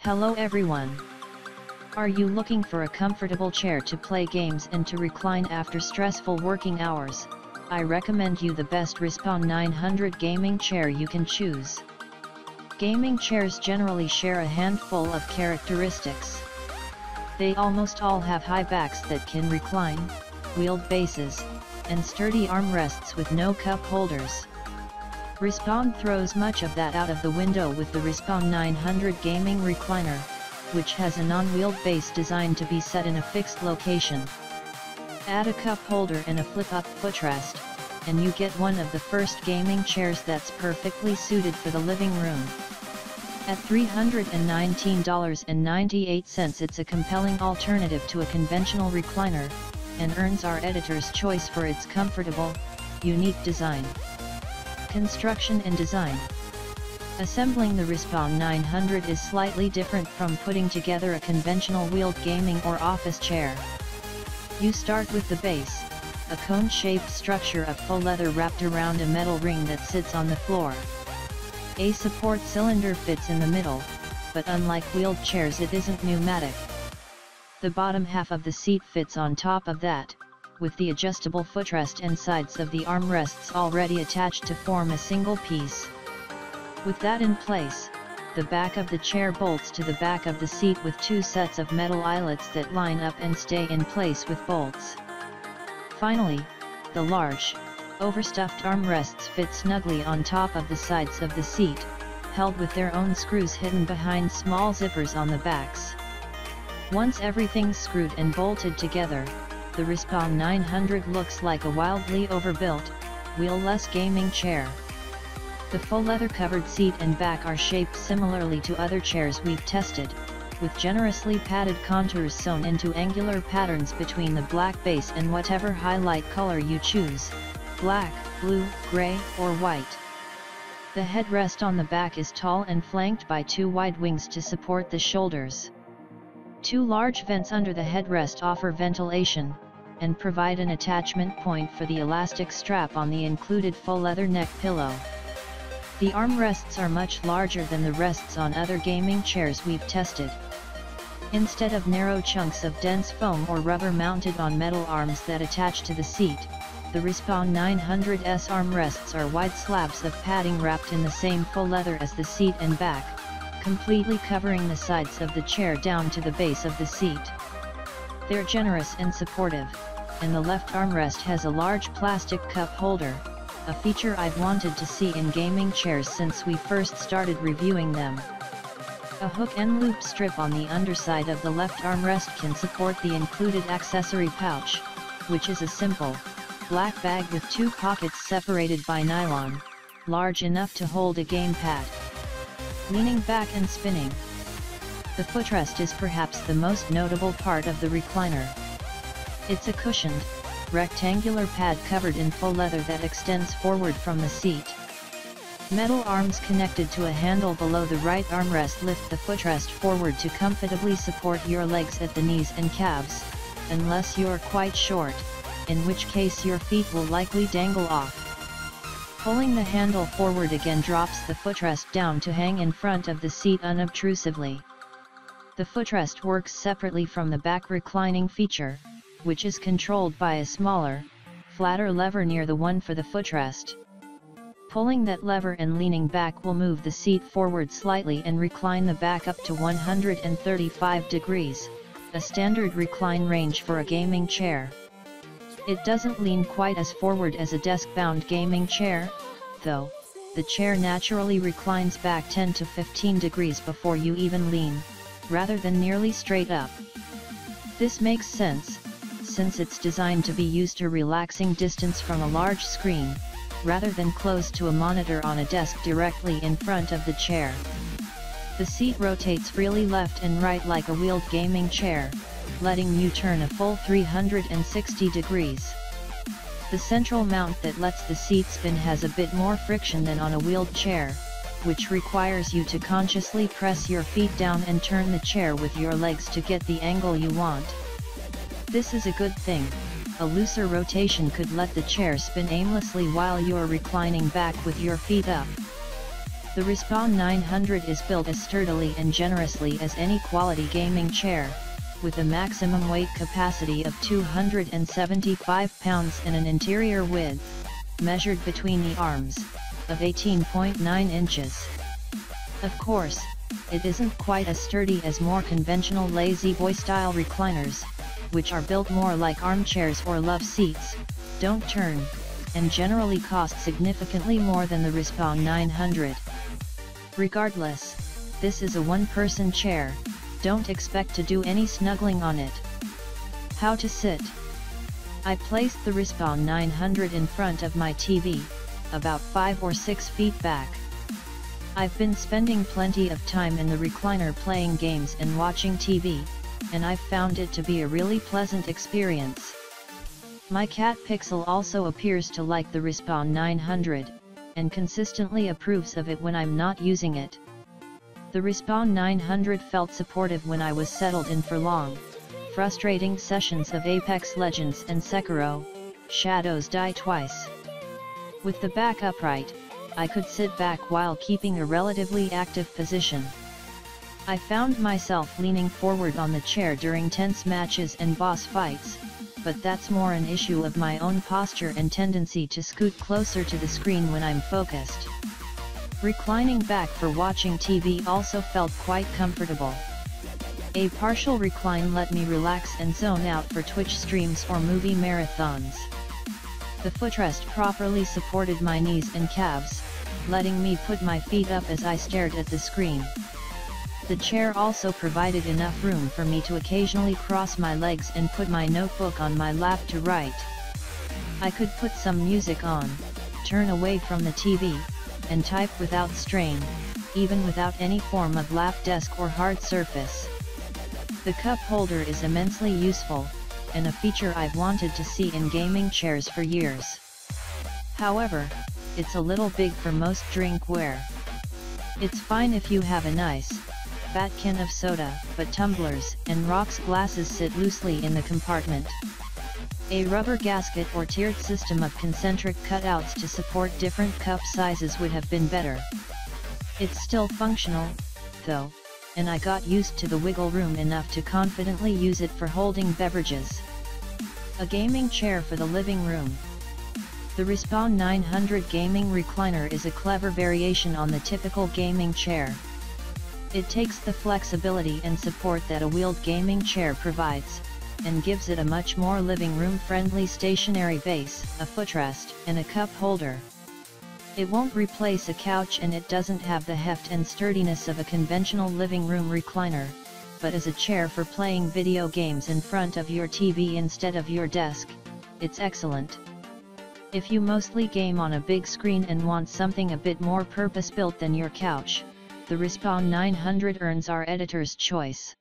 Hello everyone. Are you looking for a comfortable chair to play games and to recline after stressful working hours? I recommend you the best Respawn 900 gaming chair you can choose. Gaming chairs generally share a handful of characteristics. They almost all have high backs that can recline, wheeled bases, and sturdy armrests with no cup holders. Respawn throws much of that out of the window with the Respawn 900 Gaming Recliner, which has a non-wheeled base designed to be set in a fixed location. Add a cup holder and a flip-up footrest, and you get one of the first gaming chairs that's perfectly suited for the living room. At $319.98, it's a compelling alternative to a conventional recliner, and earns our editor's choice for its comfortable, unique design. Construction and design. Assembling the Respawn 900 is slightly different from putting together a conventional wheeled gaming or office chair. You start with the base, a cone-shaped structure of faux leather wrapped around a metal ring that sits on the floor. A support cylinder fits in the middle, but unlike wheeled chairs, it isn't pneumatic. The bottom half of the seat fits on top of that, with the adjustable footrest and sides of the armrests already attached to form a single piece. With that in place, the back of the chair bolts to the back of the seat with two sets of metal eyelets that line up and stay in place with bolts. Finally, the large, overstuffed armrests fit snugly on top of the sides of the seat, held with their own screws hidden behind small zippers on the backs. Once everything's screwed and bolted together, the Respawn 900 looks like a wildly overbuilt, wheel-less gaming chair. The faux leather-covered seat and back are shaped similarly to other chairs we've tested, with generously padded contours sewn into angular patterns between the black base and whatever highlight color you choose, black, blue, gray, or white. The headrest on the back is tall and flanked by two wide wings to support the shoulders. Two large vents under the headrest offer ventilation, and provide an attachment point for the elastic strap on the included faux leather neck pillow. The armrests are much larger than the rests on other gaming chairs we've tested. Instead of narrow chunks of dense foam or rubber mounted on metal arms that attach to the seat, the Respawn 900's armrests are wide slabs of padding wrapped in the same faux leather as the seat and back, completely covering the sides of the chair down to the base of the seat. They're generous and supportive, and the left armrest has a large plastic cup holder, a feature I've wanted to see in gaming chairs since we first started reviewing them. A hook and loop strip on the underside of the left armrest can support the included accessory pouch, which is a simple, black bag with two pockets separated by nylon, large enough to hold a gamepad. Leaning back and spinning. The footrest is perhaps the most notable part of the recliner. It's a cushioned, rectangular pad covered in faux leather that extends forward from the seat. Metal arms connected to a handle below the right armrest lift the footrest forward to comfortably support your legs at the knees and calves, unless you're quite short, in which case your feet will likely dangle off. Pulling the handle forward again drops the footrest down to hang in front of the seat unobtrusively. The footrest works separately from the back reclining feature, which is controlled by a smaller, flatter lever near the one for the footrest. Pulling that lever and leaning back will move the seat forward slightly and recline the back up to 135 degrees, a standard recline range for a gaming chair. It doesn't lean quite as forward as a desk-bound gaming chair, though. The chair naturally reclines back 10 to 15 degrees before you even lean, rather than nearly straight up. This makes sense, since it's designed to be used a relaxing distance from a large screen, rather than close to a monitor on a desk directly in front of the chair. The seat rotates freely left and right like a wheeled gaming chair, letting you turn a full 360 degrees. The central mount that lets the seat spin has a bit more friction than on a wheeled chair, which requires you to consciously press your feet down and turn the chair with your legs to get the angle you want. This is a good thing. A looser rotation could let the chair spin aimlessly while you're reclining back with your feet up. The Respawn 900 is built as sturdily and generously as any quality gaming chair, with a maximum weight capacity of 275 pounds and an interior width, measured between the arms, of 18.9 inches. Of course, it isn't quite as sturdy as more conventional lazy-boy style recliners, which are built more like armchairs or love seats, don't turn, and generally cost significantly more than the Respawn 900. Regardless, this is a one-person chair, don't expect to do any snuggling on it. How to sit. I placed the Respawn 900 in front of my TV, about 5 or 6 feet back. I've been spending plenty of time in the recliner playing games and watching TV, and I've found it to be a really pleasant experience. My cat Pixel also appears to like the Respawn 900, and consistently approves of it when I'm not using it. The Respawn 900 felt supportive when I was settled in for long, frustrating sessions of Apex Legends and Sekiro: Shadows Die Twice. With the back upright, I could sit back while keeping a relatively active position. I found myself leaning forward on the chair during tense matches and boss fights, but that's more an issue of my own posture and tendency to scoot closer to the screen when I'm focused. Reclining back for watching TV also felt quite comfortable. A partial recline let me relax and zone out for Twitch streams or movie marathons. The footrest properly supported my knees and calves, letting me put my feet up as I stared at the screen. The chair also provided enough room for me to occasionally cross my legs and put my notebook on my lap to write. I could put some music on, turn away from the TV, and type without strain, even without any form of lap desk or hard surface. The cup holder is immensely useful, and a feature I've wanted to see in gaming chairs for years. However, it's a little big for most drinkware. It's fine if you have a nice, fat can of soda, but tumblers and rocks glasses sit loosely in the compartment. A rubber gasket or tiered system of concentric cutouts to support different cup sizes would have been better. It's still functional, though, and I got used to the wiggle room enough to confidently use it for holding beverages. A gaming chair for the living room. The Respawn 900 Gaming Recliner is a clever variation on the typical gaming chair. It takes the flexibility and support that a wheeled gaming chair provides, and gives it a much more living room friendly stationary base, a footrest, and a cup holder. It won't replace a couch and it doesn't have the heft and sturdiness of a conventional living room recliner, but as a chair for playing video games in front of your TV instead of your desk, it's excellent. If you mostly game on a big screen and want something a bit more purpose-built than your couch, the Respawn 900 earns our editor's choice.